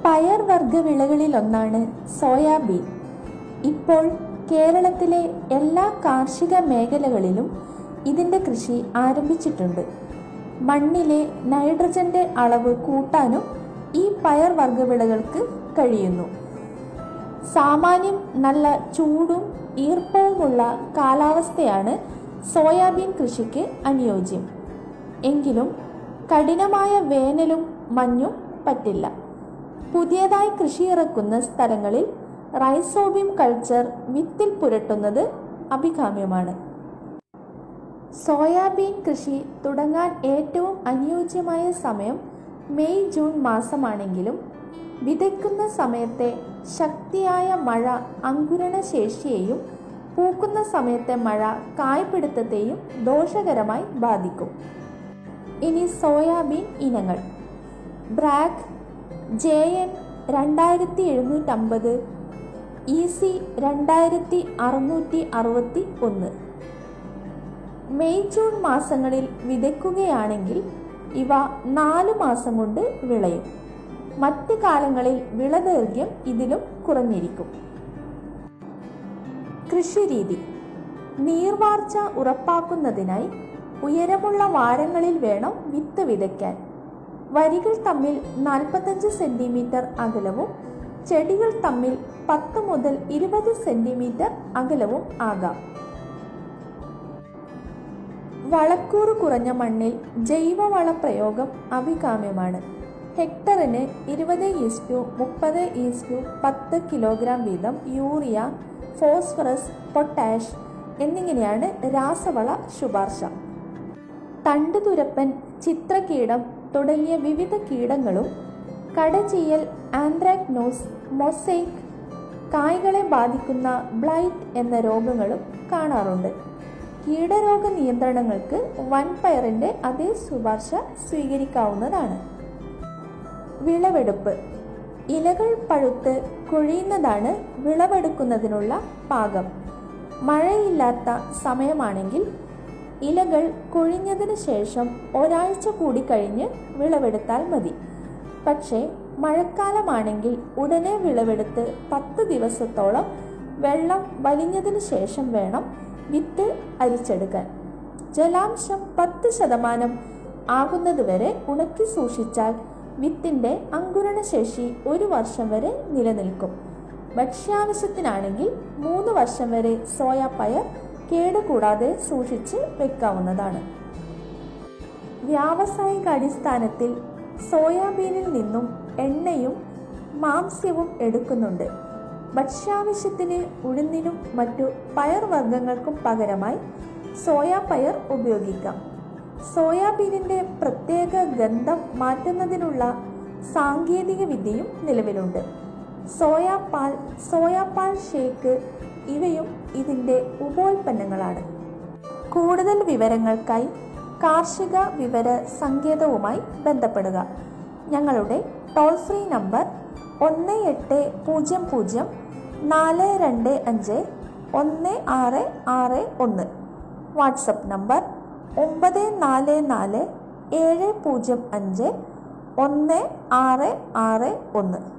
പയർവർഗ വിളകളിലൊന്നാണ് soybean. ഇപ്പോൾ കേരളത്തിലെ എല്ലാ കാർഷിക മേഖലകളിലും ഇതിൻ്റെ കൃഷി ആരംഭിച്ചിട്ടുണ്ട്. മണ്ണിലെ നൈട്രജൻ്റെ അളവ് കൂട്ടാനും ഈ പയർവർഗ വിളകൾക്ക് കഴിയുന്നു. സാമാന്യം നല്ല ചൂടും ഈർപ്പവുമുള്ള കാലാവസ്ഥയാണ് സോയാബീൻ കൃഷിക്ക് അനുയോജ്യം. എങ്കിലും കഠിനമായ വേനലും മഞ്ഞും പറ്റില്ല. പുതിയതായി കൃഷിയിറക്കുന്ന സ്ഥലങ്ങളിൽ റൈസോബിയം കൾച്ചർ വിത്തിൽ പുരട്ടുന്നത് അഭികാമ്യമാണ്. സോയാബീൻ കൃഷി തുടങ്ങാൻ ഏറ്റവും അനുയോജ്യമായ സമയം മെയ് ജൂൺ മാസമാണെങ്കിലും വിതയ്ക്കുന്ന സമയത്തെ ശക്തിയായ മഴ അങ്കുരണശേഷിയെയും പൂക്കുന്ന സമയത്തെ മഴ കായ്പിടുത്തത്തെയും ദോഷകരമായി ബാധിക്കും. ഇനി സോയാബീൻ ഇനങ്ങൾ: Bragg, JN 2750, EC 2661. May June മാസങ്ങളിൽ വിതയ്ക്കുകയാണെങ്കിൽ ഇവ 4 മാസം കൊണ്ട് വിളയും. മറ്റ് കാലങ്ങളിൽ വിളദൈർഘ്യം ഇതിലും കുറഞ്ഞിരിക്കും. കൃഷിരീതി: നീർവാർച്ച ഉറപ്പാക്കുന്നതിനായി ഉയരമുള്ള വാരങ്ങളിൽ വേണം വിത്ത് വിതയ്ക്കാൻ. വരികൾ തമ്മിൽ 45 സെന്റിമീറ്റർ അകലവും ചെടികൾ തമ്മിൽ 10 മുതൽ 20 സെന്റിമീറ്റർ അകലവും ആകാം. വളക്കൂറ് കുറഞ്ഞ മണ്ണിൽ ജൈവവള പ്രയോഗം അഭികാമ്യമാണ്. ഹെക്ടറിന് 20:30:10 കിലോഗ്രാം വീതം യൂറിയ, ഫോസ്ഫറസ്, പൊട്ടാഷ് എന്നിങ്ങനെയാണ് രാസവള ശുപാർശ. തണ്ടുതുരപ്പൻ, ചിത്രകീടം തുടങ്ങിയ വിവിധ കീടങ്ങളും കടചീയൽ, ആന്ത്രാക്നോസ്, മൊസൈക്ക്, കായ്കളെ ബാധിക്കുന്ന ബ്ലൈറ്റ് എന്ന രോഗങ്ങളും കാണാറുണ്ട്. കീടരോഗ നിയന്ത്രണങ്ങൾക്ക് വൻപയറിൻ്റെ അതേ ശുപാർശ സ്വീകരിക്കാവുന്നതാണ്. വിളവെടുപ്പ്: ഇലകൾ പഴുത്ത് കൊഴിയുന്നതാണ് വിളവെടുക്കുന്നതിനുള്ള പാകം. മഴയില്ലാത്ത സമയമാണെങ്കിൽ ഇലകൾ കൊഴിഞ്ഞതിന് ശേഷം ഒരാഴ്ച കൂടി കഴിഞ്ഞ് വിളവെടുത്താൽ മതി. പക്ഷേ മഴക്കാലമാണെങ്കിൽ ഉടനെ വിളവെടുത്ത് 10 ദിവസത്തോളം വെള്ളം വലിഞ്ഞതിന് ശേഷം വേണം വിത്ത് അരിച്ചെടുക്കാൻ. ജലാംശം 10% ആകുന്നതുവരെ ഉണക്കി സൂക്ഷിച്ചാൽ വിത്തിൻ്റെ അങ്കുരണശേഷി 1 വർഷം വരെ നിലനിൽക്കും. ഭക്ഷ്യാവശ്യത്തിനാണെങ്കിൽ 3 വർഷം വരെ സോയാപ്പയർ കേടുകൂടാതെ സൂക്ഷിച്ച് വെക്കാവുന്നതാണ്. വ്യാവസായിക അടിസ്ഥാനത്തിൽ സോയാബീനിൽ നിന്നും എണ്ണയും മാംസ്യവും എടുക്കുന്നുണ്ട്. ഭക്ഷ്യാവശ്യത്തിന് ഉഴുന്നിനും മറ്റു പയർവർഗ്ഗങ്ങൾക്കും പകരമായി സോയാപ്പയർ ഉപയോഗിക്കാം. സോയാബീനിൻ്റെ പ്രത്യേക ഗന്ധം മാറ്റുന്നതിനുള്ള സാങ്കേതിക വിദ്യയും നിലവിലുണ്ട്. സോയാപ്പാൽ ഷേക്ക് ഇവയും ഇതിൻ്റെ ഉപോൽപ്പന്നങ്ങളാണ്. കൂടുതൽ വിവരങ്ങൾക്കായി കാർഷിക വിവര സങ്കേതവുമായി ബന്ധപ്പെടുക. ഞങ്ങളുടെ toll free number 1800-425-1661. WhatsApp number 944705-1661.